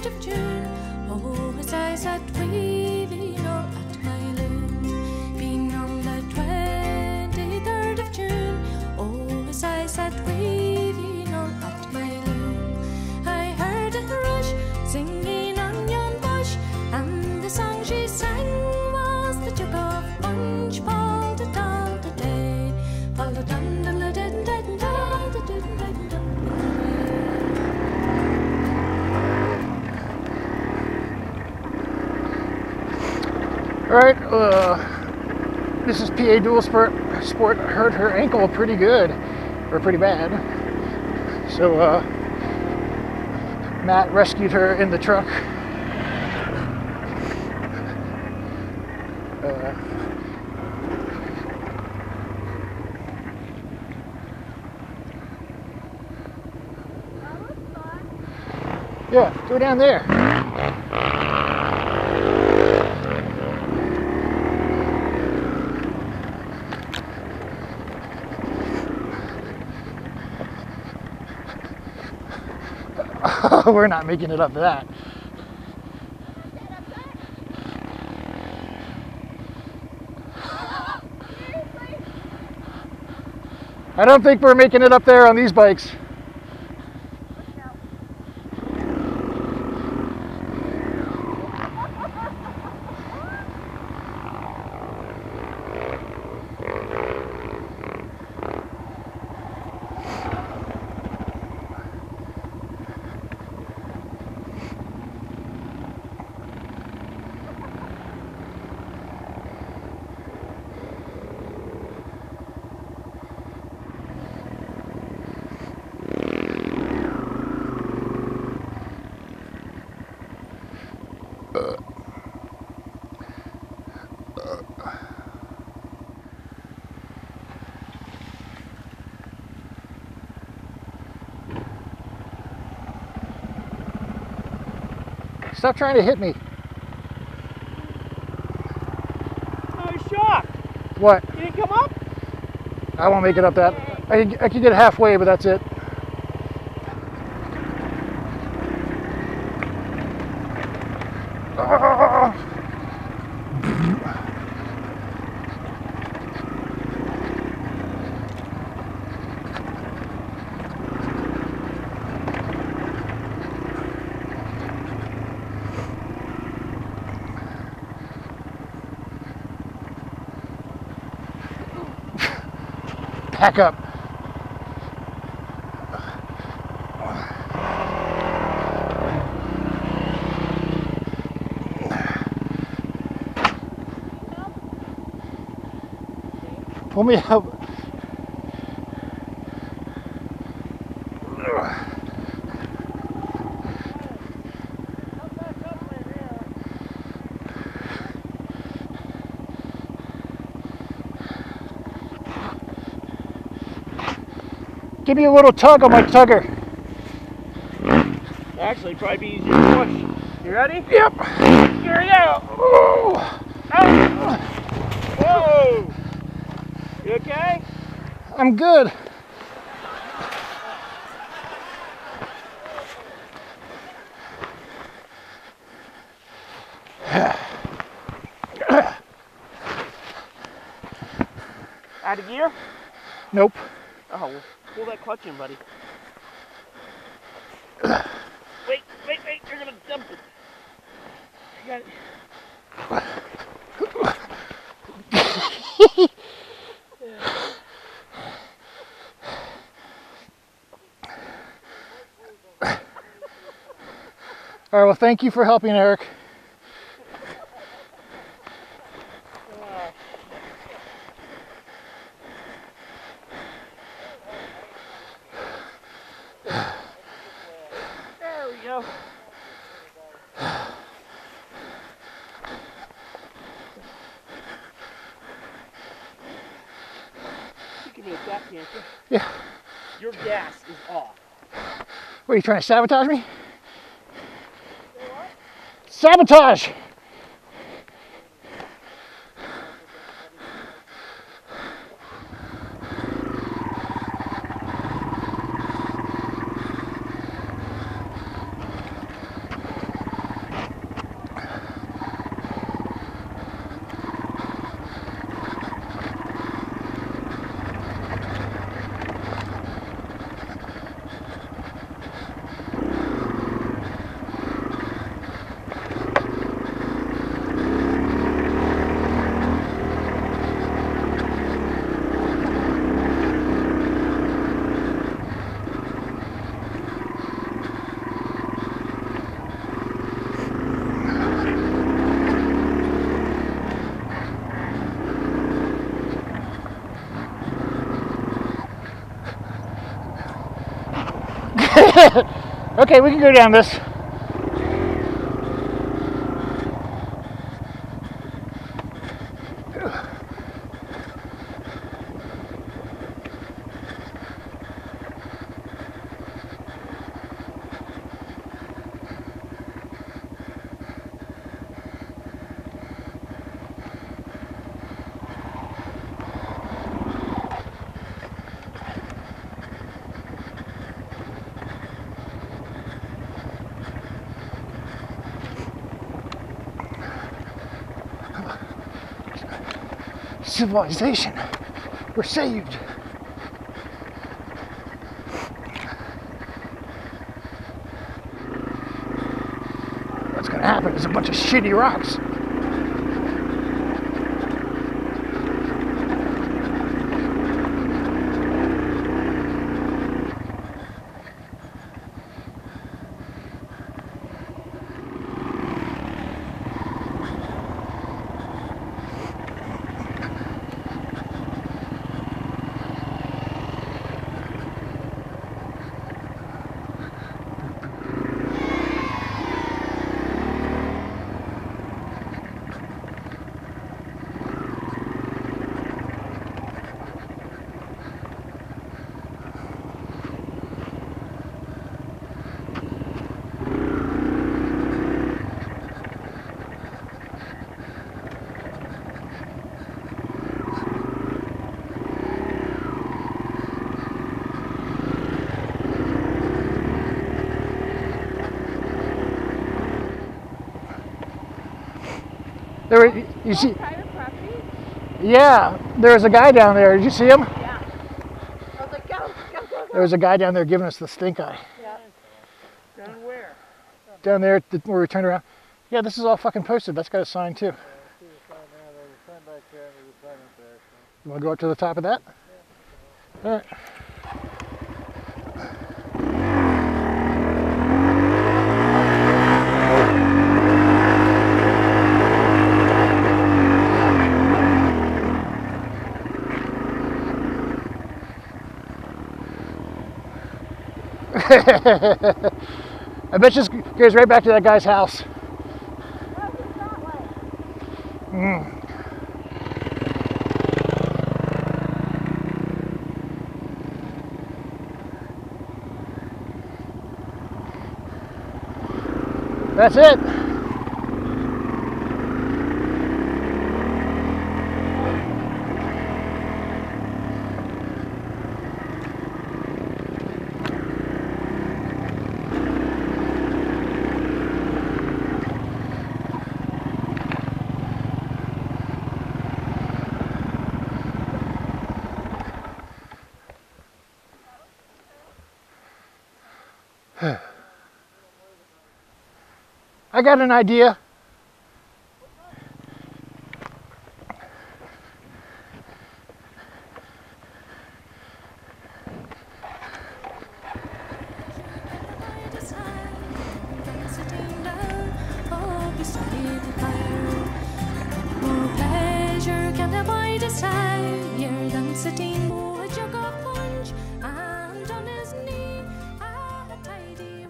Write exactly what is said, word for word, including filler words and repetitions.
twenty-third of June. Oh, as I sat weaving all at my loom, being on the twenty-third of June. Oh, as I sat weaving all at my loom, I heard a thrush singing on yon bush, and the song she sang was the Duke of Punch. Paul da da da day, Paul da dun da da da da da da da da. Alright, uh, this is P A Dual Sport. Sport hurt her ankle pretty good, or pretty bad. So, uh, Matt rescued her in the truck. Uh, yeah, go down there. We're not making it up to that. I don't think we're making it up there on these bikes. Stop trying to hit me. I was shocked. What? You didn't come up? I won't make it up that. I can, I can get halfway, but that's it. Back up. Pull me up. Give me a little tug on my tugger. Actually, probably be easier to push. You ready? Yep. Here we go. Oh. Oh. Whoa. You okay? I'm good. Out of gear? Nope. Oh, well, pull that clutch in, buddy. Wait, wait, wait, you're gonna dump it. You got it. All right, well, thank you for helping, Eric. There we go. You give me a tap, can't you? Yeah. Your gas is off. What, are you trying to sabotage me? Sabotage! Okay, we can go down this. Civilization. We're saved. What's gonna happen is a bunch of shitty rocks. There, were, you see? Private property? Yeah, there was a guy down there. Did you see him? Yeah. I was like, go, go, go, go. There was a guy down there giving us the stink eye. Yeah. Down where? Down there where we turned around. Yeah, this is all fucking posted. That's got a sign too. Yeah, I see the sign now. There's a sign back there and there's a sign up there. So. You want to go up to the top of that? Yeah. All right. I bet this goes right back to that guy's house. Mm. That's it. I got an idea.